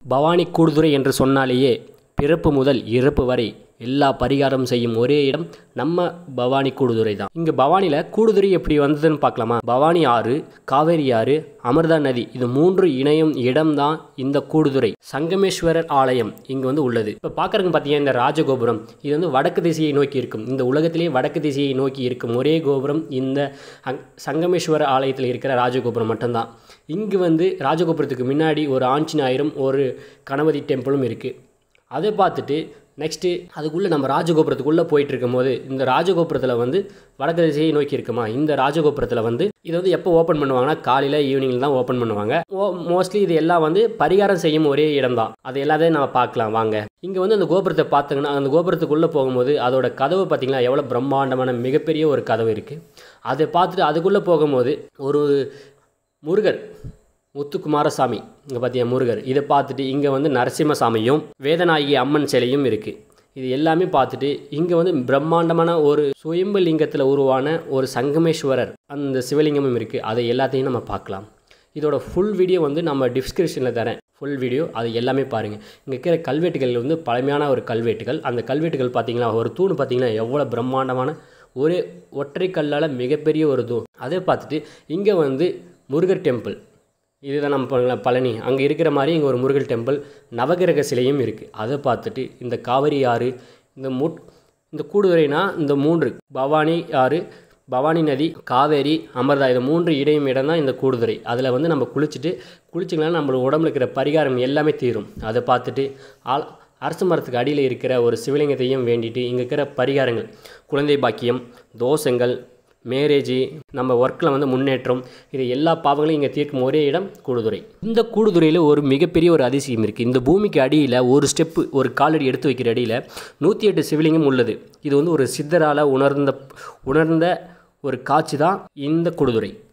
பவானி கூடுதுறை என்று சொன்னாலேயே பிறப்பு முதல் இறப்பு வரை எல்லா பரிகாரம் செய்யும் ஒரே இடம் நம்ம பவானி கூடுதுறை தான். இங்கே பவானியில் கூடுதுறை எப்படி வந்ததுன்னு பார்க்கலாமா? பவானி ஆறு, காவேரி ஆறு, அமிர்தா நதி இது மூன்று இணையும் இடம்தான் இந்த கூடுதுறை. சங்கமேஸ்வரர் ஆலயம் இங்கே உள்ளது. இப்போ பார்க்குறதுக்கு பார்த்தீங்கன்னா இந்த ராஜகோபுரம் இது வடக்கு திசையை நோக்கி இருக்கும். இந்த உலகத்திலே வடக்கு திசையை நோக்கி இருக்கும் ஒரே கோபுரம் இந்த சங்கமேஸ்வரர் ஆலயத்தில் இருக்கிற ராஜகோபுரம் மட்டும்தான். இங்கு ராஜகோபுரத்துக்கு முன்னாடி ஒரு ஆஞ்சநேயரும் ஒரு கணபதி டெம்பிளும் இருக்குது. அதை பார்த்துட்டு நெக்ஸ்ட்டு அதுக்குள்ளே நம்ம ராஜகோபுரத்துக்குள்ளே போயிட்டு இருக்கும் போது இந்த ராஜகோபுரத்தில் வடக்கு திசையை நோக்கி இருக்குமா, இந்த ராஜகோபுரத்தில் இது எப்போ ஓப்பன் பண்ணுவாங்கன்னா காலையில் ஈவினிங்கில் தான் ஓப்பன் பண்ணுவாங்க. மோஸ்ட்லி இது எல்லாம் பரிகாரம் செய்யும் ஒரே இடம் தான். அது எல்லாத்தையும் நம்ம பார்க்கலாம் வாங்க. இங்கே அந்த கோபுரத்தை பார்த்தீங்கன்னா அந்த கோபுரத்துக்குள்ளே போகும்போது அதோட கதவு பார்த்திங்கன்னா எவ்வளோ பிரம்மாண்டமான மிகப்பெரிய ஒரு கதவு இருக்குது. அதை பார்த்துட்டு அதுக்குள்ளே போகும்போது ஒரு முருகர் முத்துக்குமாரசாமி இங்கே பார்த்தீங்க முருகர், இதை பார்த்துட்டு இங்கே நரசிம்மசாமியும் வேதநாயகி அம்மன் சிலையும் இருக்குது. இது எல்லாமே பார்த்துட்டு இங்கே பிரம்மாண்டமான ஒரு சுயம்பு லிங்கத்தில் உருவான ஒரு சங்கமேஸ்வரர் அந்த சிவலிங்கமும் இருக்குது. அதை எல்லாத்தையும் நம்ம பார்க்கலாம். இதோட ஃபுல் வீடியோ நம்ம டிஸ்கிரிப்ஷனில் தரேன். ஃபுல் வீடியோ அது எல்லாமே பாருங்கள். இங்கே இருக்கிற கல்வெட்டுகள் பழமையான ஒரு கல்வெட்டுகள். அந்த கல்வெட்டுகள் பார்த்திங்கன்னா ஒரு தூண் பார்த்திங்கன்னா எவ்வளோ பிரம்மாண்டமான ஒரு ஒற்றை கல்லால் மிகப்பெரிய ஒரு தூண். அதை பார்த்துட்டு இங்கே முருகர் டெம்பிள் இதுதான் நம்ம பழனி அங்கே இருக்கிற மாதிரி இங்கே ஒரு முருகர் டெம்பிள் நவகிரக சிலையும் இருக்குது. அதை பார்த்துட்டு இந்த காவிரி ஆறு இந்த கூடுதுறைனா இந்த மூன்று பவானி ஆறு, பவானி நதி, காவேரி, அமிர்தா இது மூன்று இடையும் இடம் தான் இந்த கூடுதுறை. அதில் நம்ம குளிச்சிங்கன்னா நம்மளோட உடம்புல இருக்கிற பரிகாரம் எல்லாமே தீரும். அதை பார்த்துட்டு அரச மரத்துக்கு அடியில் இருக்கிற ஒரு சிவலிங்கத்தையும் வேண்டிட்டு இங்கே இருக்கிற பரிகாரங்கள் குழந்தை பாக்கியம், தோஷங்கள், மேரேஜி, நம்ம ஒர்க்கில் முன்னேற்றம், இது எல்லா பாவங்களையும் இங்கே தீர்க்கும் ஒரே இடம் கூடுதுறை. இந்த கூடுதுறையில் ஒரு மிகப்பெரிய ஒரு அதிசயம் இருக்குது. இந்த பூமிக்கு அடியில் ஒரு ஸ்டெப்பு ஒரு காலடி எடுத்து வைக்கிற அடியில் 108 சிவலிங்கம் உள்ளது. இது ஒரு சித்தரால் உணர்ந்த ஒரு காட்சி தான் இந்த கூடுதுறை.